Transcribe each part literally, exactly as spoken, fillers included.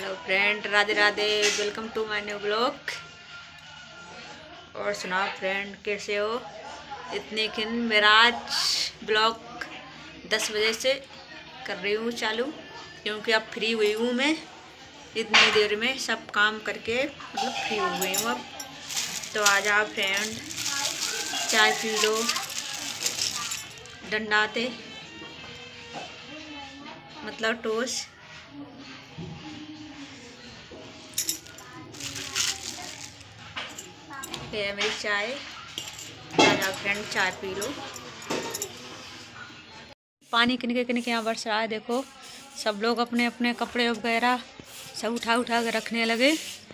Hello friend, Radhe Radhe. Welcome to my new blog. और सुनाओ friend, कैसे हो? इतने दिन मेरा आज ब्लॉग दस बजे से कर रही हूँ चालू, क्योंकि अब फ्री हुई हूँ मैं। इतनी देर में सब काम करके मतलब फ्री हो गई हूँ अब। तो आ जाओ फ्रेंड, चाय पी लो, डंडाते मतलब टोस्ट। ये मेरी चाय, आ जाओ फ्रेंड चाय पी लो। पानी किनके किनके यहाँ बरस रहा है, देखो सब लोग अपने अपने कपड़े वगैरह सब उठा उठा के रखने लगे।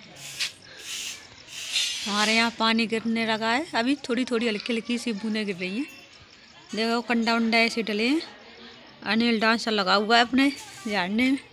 हमारे यहाँ पानी गिरने लगा है, अभी थोड़ी थोड़ी हल्की हल्की सी बूंदें गिर रही हैं। देखो कंडा उंडा ऐसे डले हैं। अनिल डांसर लगा हुआ है अपने झाड़ने में।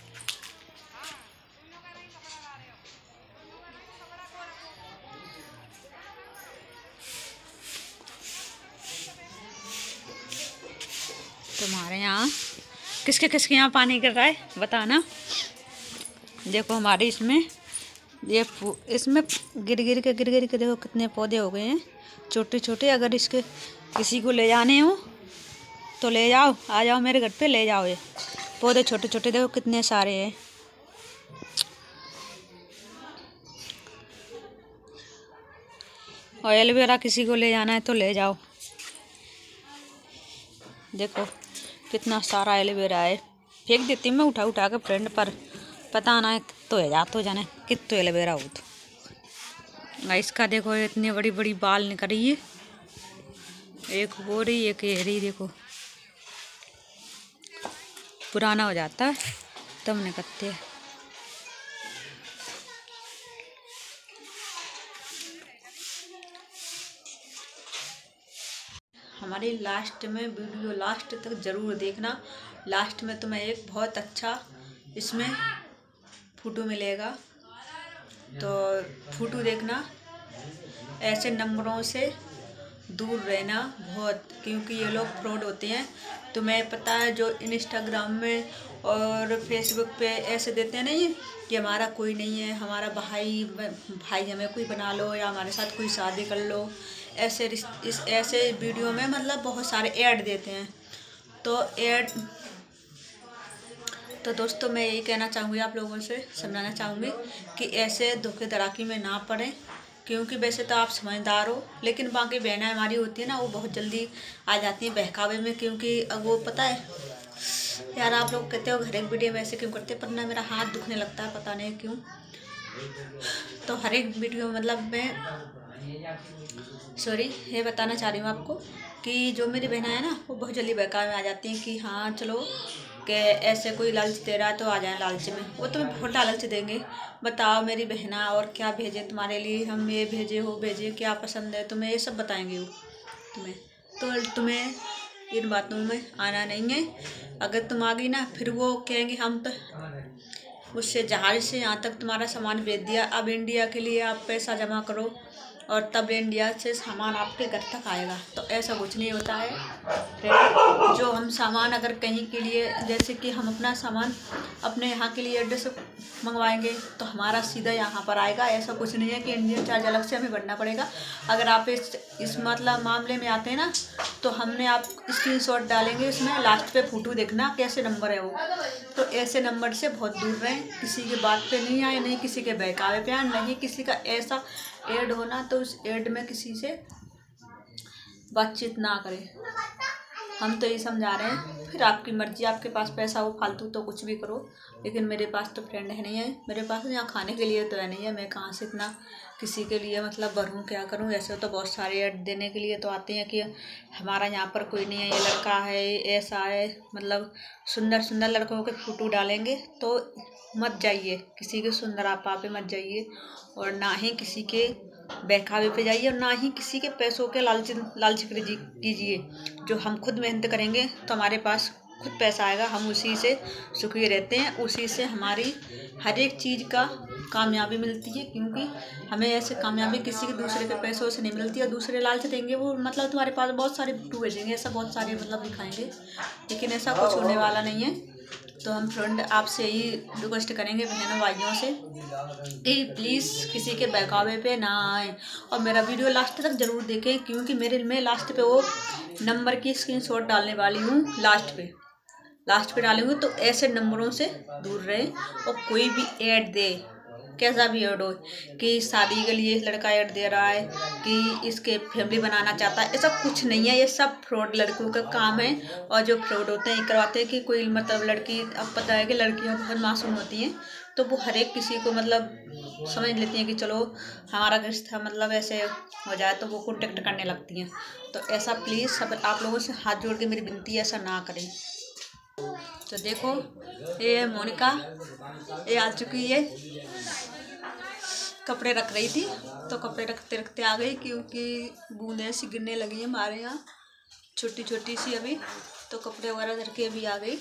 तुम्हारे यहाँ किसके किसके यहाँ पानी गिर रहा है बताना। देखो हमारे इसमें ये इसमें गिर गिर के गिर गिर के देखो कितने पौधे हो गए हैं छोटे छोटे। अगर इसके किसी को ले जाने हो तो ले जाओ, आ जाओ मेरे घर पे ले जाओ। ये पौधे छोटे छोटे देखो कितने सारे हैं। और एलोवेरा किसी को ले जाना है तो ले जाओ। देखो कितना सारा एलोवेरा है। फेंक देती हूँ मैं उठा उठा के फ्रेंड, पर पता ना तो है जा तो जाने कित तो एलोवेरा हो। तो इसका देखो इतनी बड़ी बड़ी बाल निकल रही है, एक वो रही एक ये रही। देखो पुराना हो जाता है तब निकलते हैं। हमारी लास्ट में वीडियो लास्ट तक ज़रूर देखना। लास्ट में तुम्हें एक बहुत अच्छा इसमें फ़ोटो मिलेगा, तो फ़ोटो देखना। ऐसे नंबरों से दूर रहना बहुत, क्योंकि ये लोग फ्रॉड होते हैं। तुम्हें पता है जो इंस्टाग्राम में और फेसबुक पे ऐसे देते हैं नहीं कि हमारा कोई नहीं है, हमारा भाई भाई हमें कोई बना लो या हमारे साथ कोई शादी कर लो। ऐसे इस ऐसे वीडियो में मतलब बहुत सारे ऐड देते हैं। तो ऐड तो दोस्तों मैं यही कहना चाहूँगी, आप लोगों से समझाना चाहूँगी कि ऐसे धोखेधड़ी में ना पड़े। क्योंकि वैसे तो आप समझदार हो, लेकिन बाकी बहनें हमारी होती है ना, वो बहुत जल्दी आ जाती हैं बहकावे में। क्योंकि अब वो पता है यार, आप लोग कहते हो हर एक वीडियो में ऐसे क्यों करते हैं, पर ना मेरा हाथ दुखने लगता है पता नहीं क्यों। तो हर एक वीडियो मतलब मैं सॉरी ये बताना चाह रही हूँ आपको कि जो मेरी बहनें हैं ना, वो बहुत जल्दी बहकावे में आ जाती हैं कि हाँ चलो कि ऐसे कोई लालच दे रहा है तो आ जाए लालच में। वो तुम्हें बहुत लालच देंगे। बताओ मेरी बहना और क्या भेजे तुम्हारे लिए, हम ये भेजे हो भेजे, क्या पसंद है तुम्हें, ये सब बताएंगे वो तुम्हें। तो तुम्हें इन बातों में आना नहीं है। अगर तुम आ गई ना, फिर वो कहेंगे हम तो उससे जहाज से यहाँ तक तुम्हारा सामान भेज दिया, अब इंडिया के लिए आप पैसा जमा करो और तब इंडिया से सामान आपके घर तक आएगा। तो ऐसा कुछ नहीं होता है फ्रेंड। जो हम सामान अगर कहीं के लिए, जैसे कि हम अपना सामान अपने यहाँ के लिए एड्रेस मंगवाएंगे तो हमारा सीधा यहाँ पर आएगा। ऐसा कुछ नहीं है कि इंडियन चार्ज अलग से हमें भरना पड़ेगा। अगर आप इस इस मतलब मामले में आते हैं ना, तो हमने आप स्क्रीनशॉट डालेंगे, उसमें लास्ट पे फ़ोटो देखना कैसे नंबर है वो। तो ऐसे नंबर से बहुत दूर रहें, किसी की बात पे नहीं आए, नहीं किसी के बहकावे पे आए, नहीं किसी का ऐसा ऐड होना तो उस ऐड में किसी से बातचीत ना करें। हम तो ये समझा रहे हैं, फिर आपकी मर्जी, आपके पास पैसा हो फालतू तो कुछ भी करो, लेकिन मेरे पास तो फ्रेंड है नहीं है। मेरे पास यहाँ खाने के लिए तो है नहीं है, मैं कहाँ से इतना किसी के लिए मतलब भरूँ, क्या करूँ। ऐसे तो बहुत सारे ऐड देने के लिए तो आते हैं कि हमारा यहाँ पर कोई नहीं है, ये लड़का है, ऐसा है, मतलब सुंदर सुंदर लड़कों के फ़ोटो डालेंगे। तो मत जाइए किसी के सुंदर आपा पे मत जाइए, और ना ही किसी के बहकावे पे जाइए, और ना ही किसी के पैसों के लालच लालच कीजिए। जो हम खुद मेहनत करेंगे तो हमारे पास खुद पैसा आएगा, हम उसी से सुखी रहते हैं, उसी से हमारी हर एक चीज़ का कामयाबी मिलती है। क्योंकि हमें ऐसे कामयाबी किसी के दूसरे के पैसों से नहीं मिलती। और दूसरे लालच देंगे, वो मतलब तुम्हारे पास बहुत सारे फोटो भेजेंगे, ऐसा बहुत सारे मतलब दिखाएंगे, लेकिन ऐसा कुछ होने वाला नहीं है। तो हम फ्रेंड आपसे यही रिक्वेस्ट करेंगे बहनों भाइयों से कि प्लीज़ किसी के बहकावे पे ना आए और मेरा वीडियो लास्ट तक ज़रूर देखें, क्योंकि मेरे मैं लास्ट पे वो नंबर की स्क्रीनशॉट डालने वाली हूँ। लास्ट पे लास्ट पे डालूंगी, तो ऐसे नंबरों से दूर रहें। और कोई भी ऐड दे, कैसा भी ऐड हो, कि शादी के लिए लड़का ऐड दे रहा है, कि इसके फैमिली बनाना चाहता है, ऐसा कुछ नहीं है। ये सब फ्रॉड लड़कियों का काम है। और जो फ्रॉड होते हैं ये करवाते हैं कि कोई मतलब लड़की, अब पता है कि लड़कियां बहुत मासूम होती हैं, तो वो हर एक किसी को मतलब समझ लेती हैं कि चलो हमारा रिश्ता मतलब ऐसे हो जाए, तो वो कॉन्टेक्ट करने लगती हैं। तो ऐसा प्लीज़ सब आप लोगों से हाथ जोड़ के मेरी विनती है, ऐसा ना करें। तो देखो ये मोनिका ये आ चुकी है, कपड़े रख रही थी तो कपड़े रखते रखते आ गई, क्योंकि बूंदें सी गिरने लगी हैं हमारे यहाँ छोटी छोटी सी अभी, तो कपड़े वगैरह धर के अभी आ गई।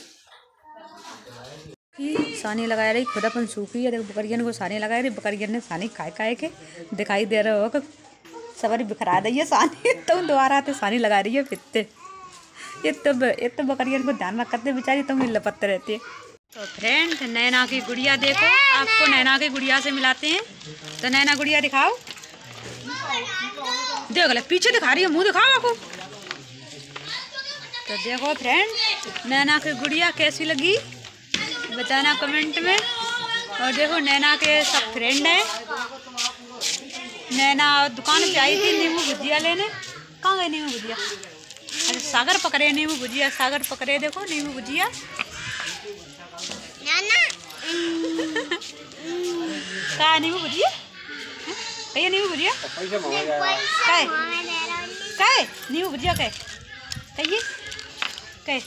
सानी लगा रही, खुद अपन सूखी है। देखो बकरियन को सानी लगा रही, बकरियन ने सानी खाए खाए के दिखाई दे रहा होगा, सवारी बिखरा दी है सानी। तुम दोबारा आते सानी लगा रही है फिरते, ये तो ये तो बकरियन को ध्यान रखते बेचारी, तुम तो लपटते रहती है। तो फ्रेंड नैना की गुड़िया देखो, आपको नैना की गुड़िया से मिलाते हैं। तो नैना गुड़िया दिखाओ, देखो ले पीछे दिखा रही है, मुंह दिखाओ आपको। तो देखो फ्रेंड नैना की गुड़िया कैसी लगी बताना कमेंट में। और देखो नैना के सब फ्रेंड हैं। नैना दुकान पे आई थी नींबू भुजिया लेने, कहाँ गए नींबू भुजिया? अरे सागर पकड़े नींबू भुजिया, सागर पकड़े देखो नींबू भुजिया। का नींबू भुजिया कहिए, नींबू भुजिया काय काय नींबू भुजिया काय कहिए काय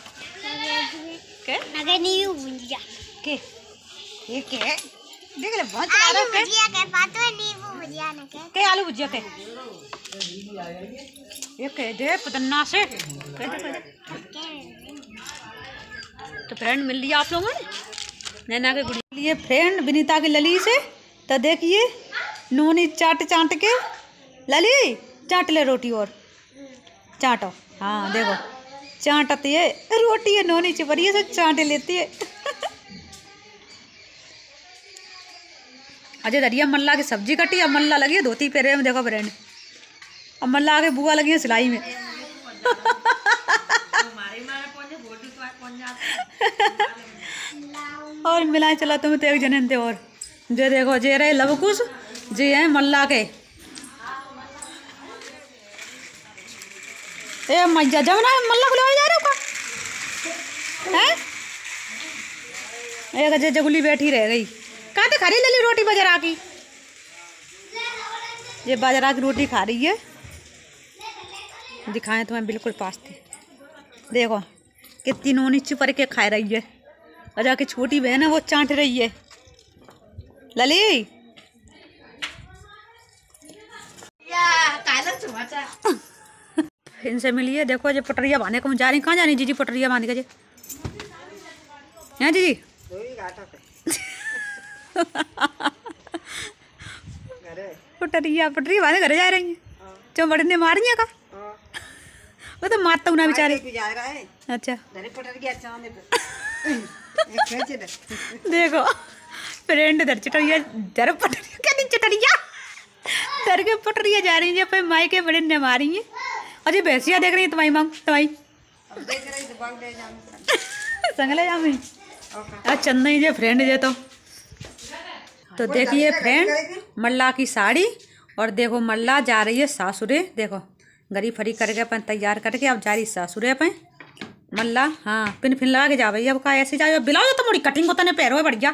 काय नींबू भुजिया के ये के देख ले बहुत सारा के भुजिया के बात में नींबू भुजिया ना के के आलू भुजिया के ये के दे पतन्ना से कह दे तो फ्रेंड मिल लिया आप लोगों ने नैना के गुड़ी लिए फ्रेंड विनीता की लली से। तो देखिए नूनी चाट चाट के लली चाट ले रोटी और चाटो, हाँ देखो चाटती है रोटी है, नोनी चिपरिए से चाट लेती है। अजय दरिया मल्ला की सब्जी कटी, अब मल्ला लगी है धोती पेरे में देखो फ्रेंड, अब मल्ला आगे बुआ लगी है सिलाई में। और मिलाए चला तुम्हें तो एक जने थे और जे देखो जे रहे लवकुश जे हैं मल्ला के। ए मैया जब ना मल्ला को ले जा रहे हो का हैं? एक अजय जगुली बैठी रह गई, कहाँ थे खा रही लली रोटी बाजरा की, ये बाजरा की रोटी खा रही है। दिखाएं तुम्हें बिल्कुल पास थे, देखो कितनी नोनी चुप के खा रही है। अजा की छोटी बहन है वो चाट रही है लली। इनसे मिलिए देखो जो पटरिया बांधे को जा रही, कहाँ जानी जीजी पटरिया बांध के हैं जीजी? पटरिया पटरिया बांधे घरे जा रही है, जो बड़ने मारी है का वो तो मारता हूँ ना बेचारी। अच्छा देखो फ्रेंड दर चटरिया दर पटरिया क्या दिन चटरिया दर के पटरिया जा रही है पे माई के बड़े ने मारी है। अजय भैंसिया देख रही है तुम्हारी मांग तुम्हारी संगले जामी चंदा ही जे फ्रेंड जे तो तो देखिए फ्रेंड मल्ला की साड़ी, और देखो मल्ला जा रही है सासुरे, देखो गरी फरी करके अपन तैयार करके अब जा रही सासुरे पे मल्ला। हाँ पिन फिन लगा के जा भाई, अब का ऐसे जाओ बिलाओ तो मोड़ी कटिंग को तने पैरों बढ़िया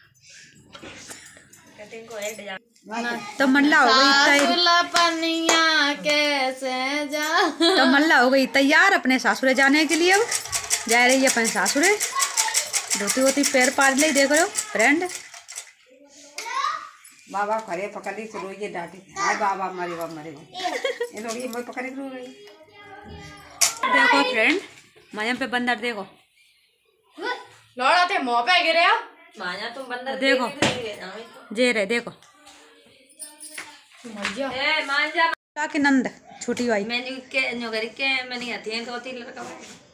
तो मल्ला हो गई कैसे जा तो मल्ला हो गई तैयार अपने सासुरे जाने के लिए। अब जा रही है अपन सासुरे, धोती वोती पैर पार ले देख रहे हो फ्रेंड। बाबा खड़े पकड़ी से रोइए डांटी, हाय बाबा मरे बाबा मरे ये लोग ये मैं पकड़े रो रही। देखो फ्रेंड माया पे बंदर देखो लौड़ा थे मुंह पे गिरे माया तुम बंदर देखो जे रहे देखो ए मांजा की नंद छोटी भाई मैंने के न्योगरी के मैंने आती है तो लड़का